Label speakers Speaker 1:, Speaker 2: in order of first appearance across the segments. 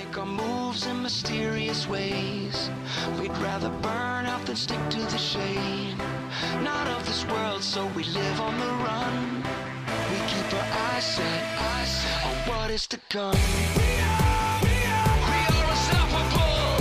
Speaker 1: make our moves in mysterious ways. We'd rather burn out than stick to the shade. Not of this world, so we live on the run. We keep our eyes set on what is to come. We are unstoppable.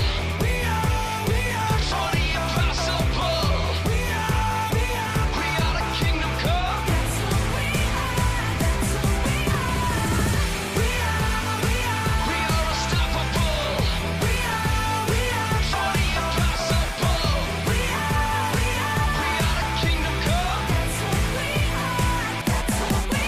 Speaker 1: For the impossible. We are the kingdom come. That's who we are. That's who we are. We are unstoppable. We are for the impossible. We are the kingdom come. That's who we are. That's who we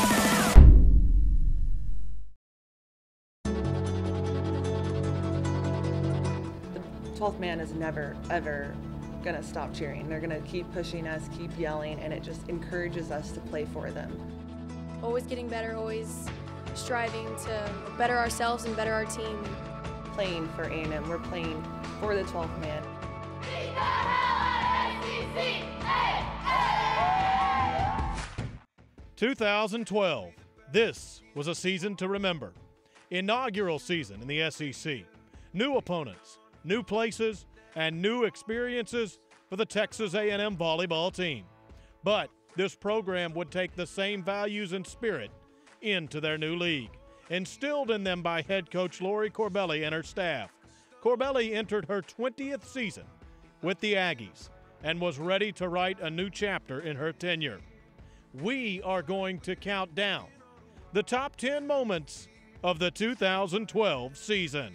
Speaker 2: The 12th man is never, ever going to stop cheering. They're going to keep pushing us, keep yelling, and it just encourages us to play for them.
Speaker 3: Always getting better, always striving to better ourselves and better our team.
Speaker 2: Playing for A&M, we're playing for the 12th man.
Speaker 4: 2012. This was a season to remember. Inaugural season in the SEC. New opponents, new places, and new experiences for the Texas A&M volleyball team. But this program would take the same values and spirit into their new league, instilled in them by head coach Lori Corbelli and her staff. Corbelli entered her 20th season with the Aggies and was ready to write a new chapter in her tenure. We are going to count down the top 10 moments of the 2012 season.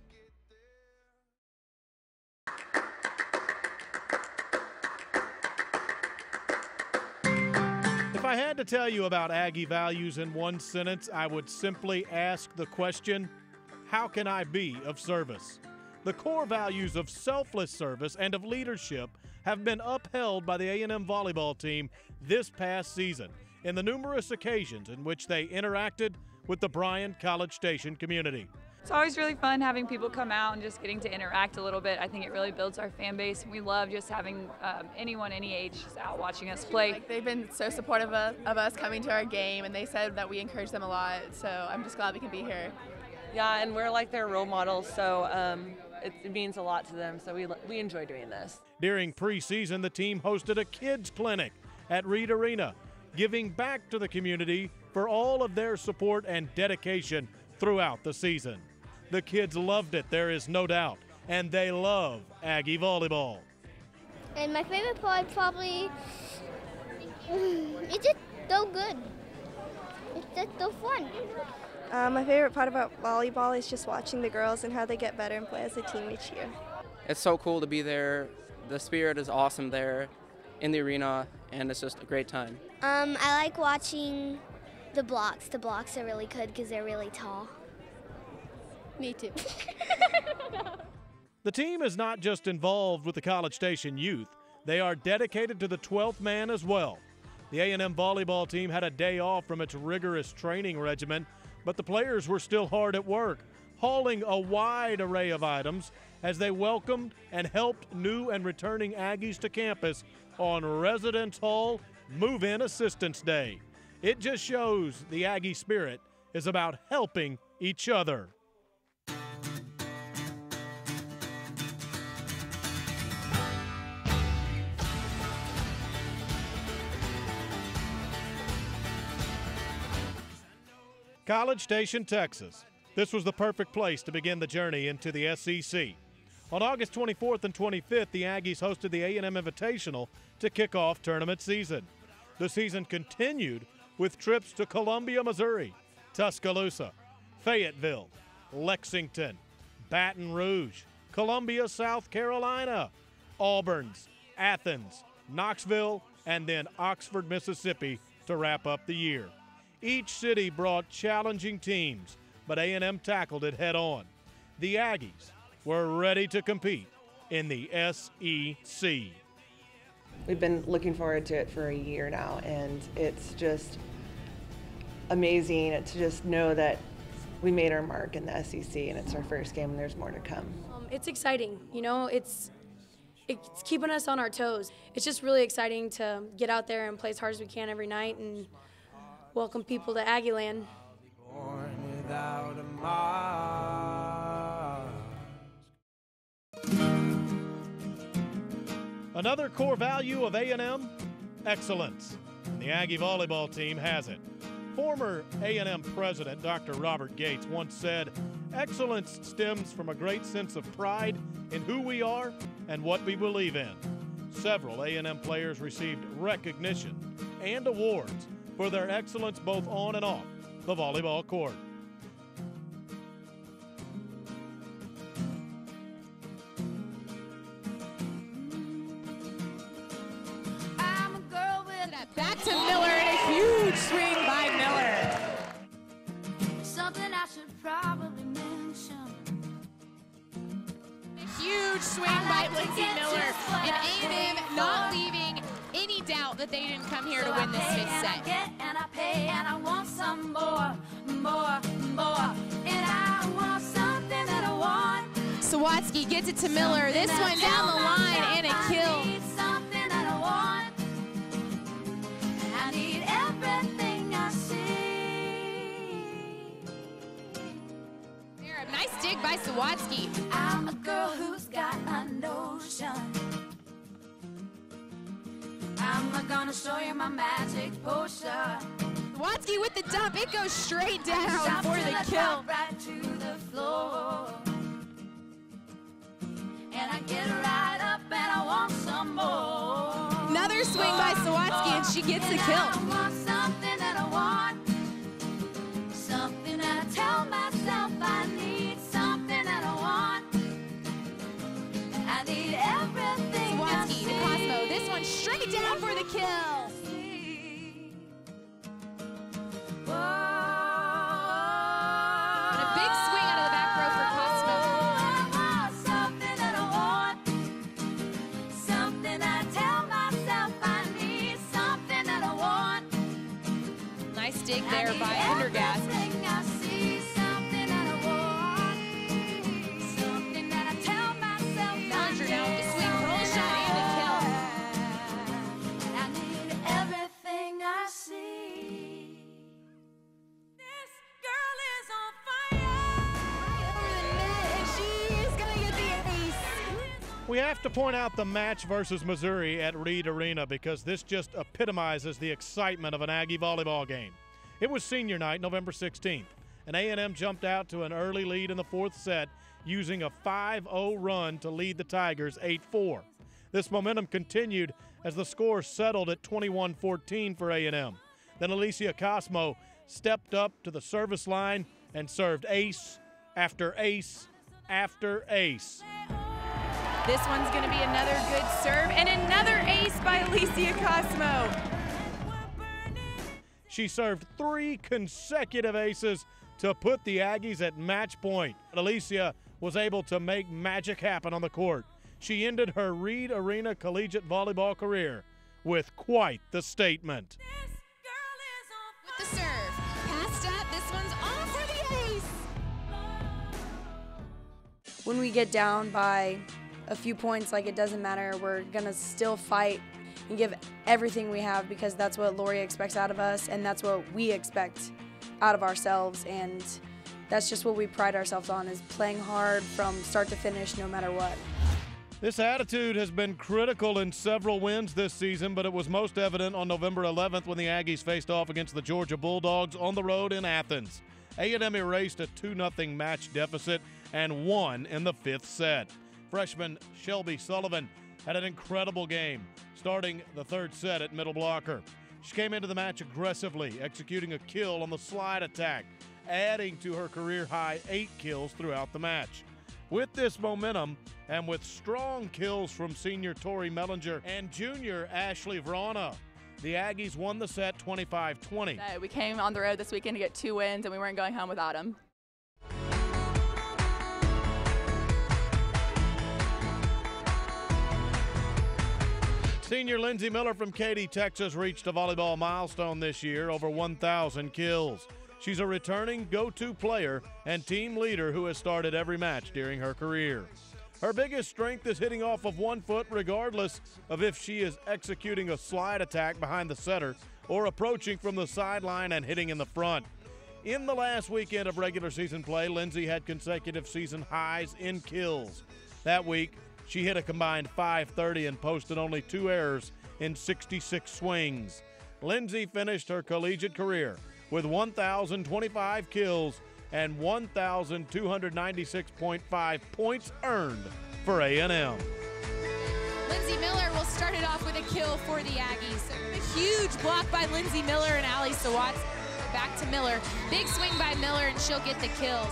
Speaker 4: If I had to tell you about Aggie values in one sentence, I would simply ask the question, how can I be of service? The core values of selfless service and of leadership have been upheld by the A&M volleyball team this past season in the numerous occasions in which they interacted with the Bryan-College Station community.
Speaker 5: It's always really fun having people come out and just getting to interact a little bit. I think it really builds our fan base. We love just having anyone, any age, just out watching us play.
Speaker 6: Like, they've been so supportive of us coming to our game, and they said that we encourage them a lot, so I'm just glad we can be here.
Speaker 7: Yeah, and we're like their role models, so it means a lot to them, so we enjoy doing this.
Speaker 4: During preseason, the team hosted a kids clinic at Reed Arena, giving back to the community for all of their support and dedication throughout the season. The kids loved it, there is no doubt, and they love Aggie volleyball.
Speaker 8: And my favorite part probably, it's just so good. It's just so fun.
Speaker 9: My favorite part about volleyball is just watching the girls and how they get better and play as a team each year.
Speaker 10: It's so cool to be there. The spirit is awesome there in the arena, and it's just a great time.
Speaker 8: I like watching the blocks. The blocks are really good because they're really tall. Me too.
Speaker 4: The team is not just involved with the College Station youth. They are dedicated to the 12th man as well. The A&M volleyball team had a day off from its rigorous training regimen, but the players were still hard at work, hauling a wide array of items as they welcomed and helped new and returning Aggies to campus on Residence Hall Move-In Assistance Day. It just shows the Aggie spirit is about helping each other. College Station, Texas. This was the perfect place to begin the journey into the SEC. On August 24th and 25th, the Aggies hosted the A&M Invitational to kick off tournament season. The season continued with trips to Columbia, Missouri, Tuscaloosa, Fayetteville, Lexington, Baton Rouge, Columbia, South Carolina, Auburn's, Athens, Knoxville, and then Oxford, Mississippi to wrap up the year. Each city brought challenging teams, but A&M tackled it head on. The Aggies were ready to compete in the SEC.
Speaker 2: We've been looking forward to it for a year now, and it's just amazing to just know that we made our mark in the SEC, and it's our first game, and there's more to come.
Speaker 3: It's exciting, you know, it's keeping us on our toes. It's just really exciting to get out there and play as hard as we can every night and welcome people to Aggieland.
Speaker 1: Born without a mark.
Speaker 4: Another core value of A&M, excellence. And the Aggie volleyball team has it. Former A&M president Dr. Robert Gates once said, excellence stems from a great sense of pride in who we are and what we believe in. Several A&M players received recognition and awards for their excellence both on and off the volleyball court.
Speaker 11: Back to Miller and a huge swing by Miller.
Speaker 1: Something I should probably mention.
Speaker 11: A huge swing by Lindsay Miller, and A&M not leaving any doubt that they didn't come here to win this fifth set.
Speaker 1: And I pay and I want some more. And I want something that I want.
Speaker 11: Sawatsky gets it to Miller. This one down the line and a kill.
Speaker 1: Something that I want. I need everything I see.
Speaker 11: There, a nice dig by Sawatsky.
Speaker 1: I'm a girl who's got a notion. I'm gonna show you my magic potion.
Speaker 11: Sawatsky with the dump. It goes straight down for the kill.
Speaker 1: Right to the floor. And I get right up and I want some more.
Speaker 11: Another swing by Sawatsky, and she gets the kill.
Speaker 1: I want something that I want. Something that I tell myself I need. Something that I want. I need everything I
Speaker 11: Sawatsky
Speaker 1: see.
Speaker 11: to Cosmo. This one straight down for the kill.
Speaker 1: Whoa.
Speaker 11: And a big swing out of the back row for Cosmo.
Speaker 1: I want something that I want. Something I tell myself I need. Something that I want.
Speaker 11: Nice dig there by Pendergast.
Speaker 1: Everything I see. Something that I want. Something that I tell myself I
Speaker 11: Bellinger now with the swing, roll shot, and a kill.
Speaker 1: I need everything I see. This girl is on fire.
Speaker 11: Over the net, and she is going to get the ace.
Speaker 4: We have to point out the match versus Missouri at Reed Arena because this just epitomizes the excitement of an Aggie volleyball game. It was senior night, November 16th, and A&M jumped out to an early lead in the fourth set using a 5-0 run to lead the Tigers 8-4. This momentum continued as the score settled at 21-14 for A&M. Then Alicia Cosmo stepped up to the service line and served ace after ace after ace.
Speaker 5: This one's going to be another good serve and another ace by Alicia Cosmo.
Speaker 4: She served 3 consecutive aces to put the Aggies at match point. Alicia was able to make magic happen on the court. She ended her Reed Arena collegiate volleyball career with quite the statement.
Speaker 11: With the serve. Passed up. This one's on for the ace.
Speaker 3: When we get down by a few points, like, it doesn't matter. We're going to still fight and give everything we have because that's what Lori expects out of us, and that's what we expect out of ourselves. And that's just what we pride ourselves on, is playing hard from start to finish no matter what.
Speaker 4: This attitude has been critical in several wins this season, but it was most evident on November 11th when the Aggies faced off against the Georgia Bulldogs on the road in Athens. A&M erased a 2-0 match deficit and won in the fifth set. Freshman Shelby Sullivan had an incredible game, starting the third set at middle blocker. She came into the match aggressively, executing a kill on the slide attack, adding to her career-high 8 kills throughout the match. With this momentum, and with strong kills from senior Tori Mellinger and junior Ashley Vrana, the Aggies won the set 25-20.
Speaker 6: We came on the road this weekend to get 2 wins, and we weren't going home without them.
Speaker 4: Senior Lindsay Miller from Katy, Texas reached a volleyball milestone this year, over 1,000 kills. She's a returning go-to player and team leader who has started every match during her career. Her biggest strength is hitting off of 1 foot regardless of if she is executing a slide attack behind the setter or approaching from the sideline and hitting in the front. In the last weekend of regular season play, Lindsay had consecutive season highs in kills. That week, She hit a combined .530 and posted only 2 errors in 66 swings. Lindsay finished her collegiate career with 1,025 kills and 1,296.5 points earned for A&M.
Speaker 11: Lindsay Miller will start it off with a kill for the Aggies. A huge block by Lindsay Miller and Ali Sawatz. Back to Miller. Big swing by Miller, and she'll get the kills.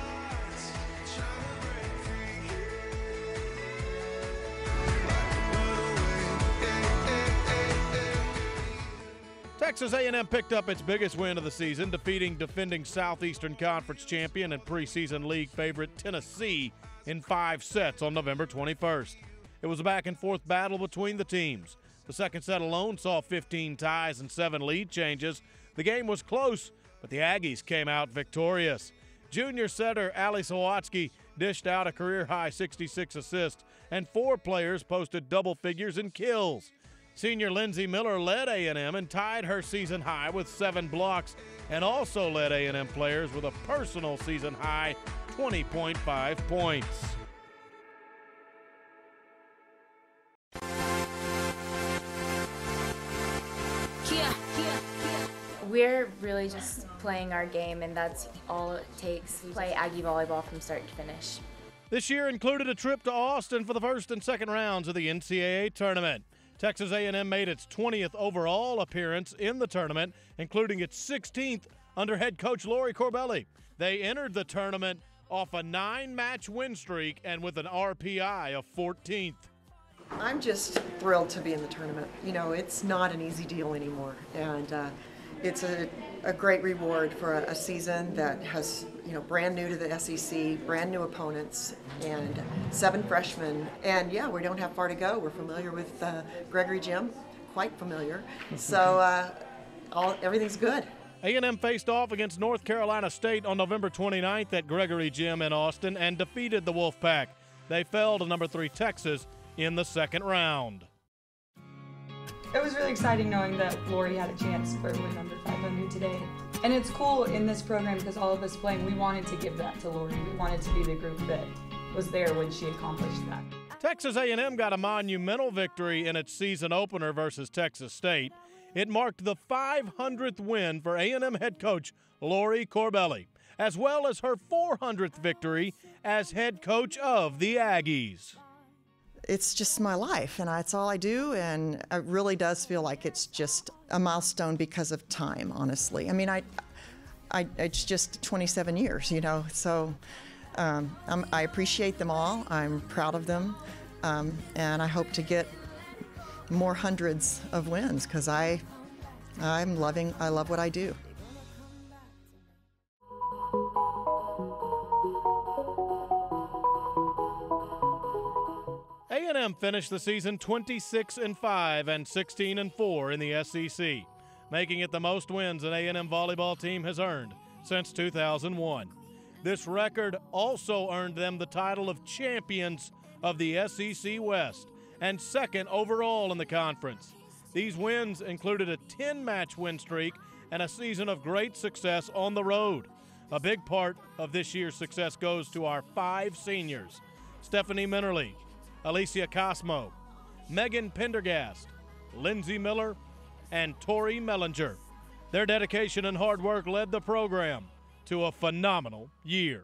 Speaker 4: Texas A&M picked up its biggest win of the season, defeating defending Southeastern Conference champion and preseason league favorite Tennessee in 5 sets on November 21st. It was a back-and-forth battle between the teams. The second set alone saw 15 ties and 7 lead changes. The game was close, but the Aggies came out victorious. Junior setter Ali Sawatz dished out a career-high 66 assists, and 4 players posted double figures in kills. Senior Lindsay Miller led A&M and tied her season high with 7 blocks, and also led A&M players with a personal season high 20.5 points.
Speaker 12: We're really just playing our game, and that's all it takes. We play Aggie volleyball from start to finish.
Speaker 4: This year included a trip to Austin for the first and second rounds of the NCAA tournament. Texas A&M made its 20th overall appearance in the tournament, including its 16th under head coach Lori Corbelli. They entered the tournament off a 9-match win streak and with an RPI of 14th.
Speaker 13: I'm just thrilled to be in the tournament. You know, it's not an easy deal anymore, and it's a great reward for a season that has, you know, brand new to the SEC, brand new opponents, and 7 freshmen. And yeah, we don't have far to go. We're familiar with Gregory Gym, quite familiar. So everything's good.
Speaker 4: A&M faced off against North Carolina State on November 29th at Gregory Gym in Austin and defeated the Wolfpack. They fell to number 3 Texas in the second round.
Speaker 14: It was really exciting knowing that Lori had a chance for win number 500 today. And it's cool in this program because all of us playing, we wanted to give that to Lori. We wanted to be the group that was there when she accomplished that.
Speaker 4: Texas A&M got a monumental victory in its season opener versus Texas State. It marked the 500th win for A&M head coach Lori Corbelli, as well as her 400th victory as head coach of the Aggies.
Speaker 15: It's just my life, and it's all I do, and it really does feel like it's just a milestone because of time, honestly. I mean, it's just 27 years, you know, so I appreciate them all. I'm proud of them, and I hope to get more hundreds of wins because I love what I do.
Speaker 4: A&M finished the season 26-5 and 16-4 in the SEC, making it the most wins an A&M volleyball team has earned since 2001. This record also earned them the title of champions of the SEC West and second overall in the conference. These wins included a 10-match win streak and a season of great success on the road. A big part of this year's success goes to our 5 seniors: Stephanie Minnerly, Alicia Cosmo, Megan Pendergast, Lindsay Miller, and Tori Mellinger. Their dedication and hard work led the program to a phenomenal year.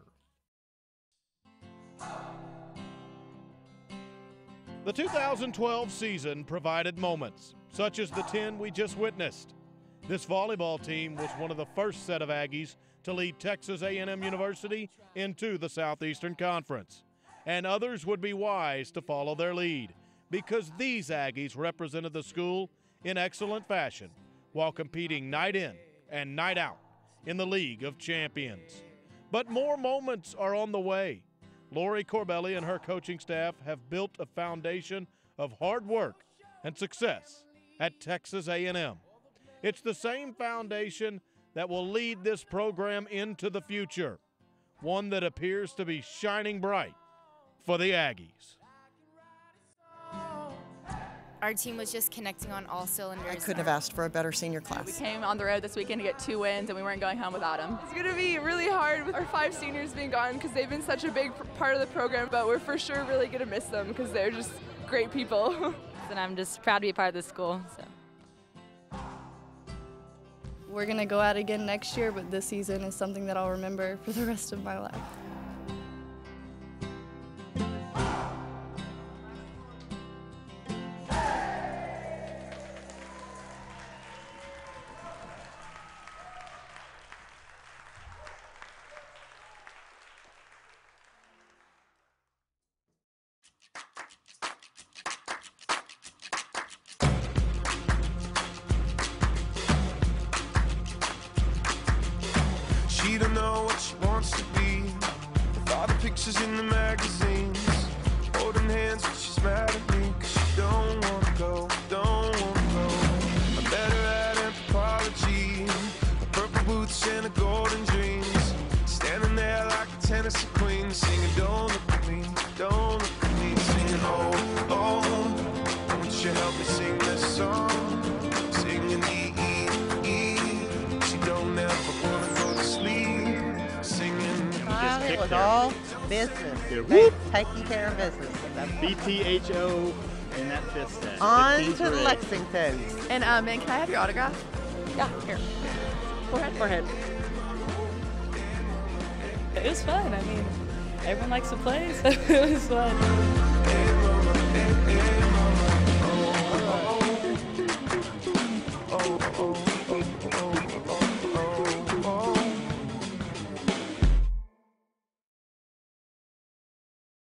Speaker 4: The 2012 season provided moments, such as the 10 we just witnessed. This volleyball team was one of the first set of Aggies to lead Texas A&M University into the Southeastern Conference. And others would be wise to follow their lead because these Aggies represented the school in excellent fashion while competing night in and night out in the League of Champions. But more moments are on the way. Lori Corbelli and her coaching staff have built a foundation of hard work and success at Texas A&M. It's the same foundation that will lead this program into the future, one that appears to be shining bright for the Aggies.
Speaker 12: Our team was just connecting on all cylinders.
Speaker 15: I couldn't have asked for a better senior
Speaker 6: We
Speaker 15: class.
Speaker 6: came on the road this weekend to get 2 wins, and we weren't going home without them.
Speaker 16: It's going to be really hard with our 5 seniors being gone because they've been such a big part of the program, but we're for sure really going to miss them because they're just great people.
Speaker 17: And I'm just proud to be a part of this school. So.
Speaker 18: We're going to go out again next year, but this season is something that I'll remember for the rest of my life.
Speaker 19: She don't know what she wants to be. With all the pictures in the magazines, holding hands when she's mad at me, 'cause she don't wanna go, don't wanna go. I'm better at anthropology, the purple boots and the golden dreams, standing there like a Tennessee queen, singing don't look at me, don't look at me, singing oh, oh, won't you help me sing this song, singing she don't ever wanna go to sleep, singing.
Speaker 20: It was all business.
Speaker 21: They
Speaker 20: taking care of business.
Speaker 21: BTHO in that fifth set.
Speaker 20: On
Speaker 21: 15
Speaker 20: to
Speaker 21: for eight.
Speaker 20: Lexington.
Speaker 6: And can I have your autograph?
Speaker 17: Yeah, here.
Speaker 6: Forehead.
Speaker 17: It was fun. I mean, everyone likes to play, so it was fun.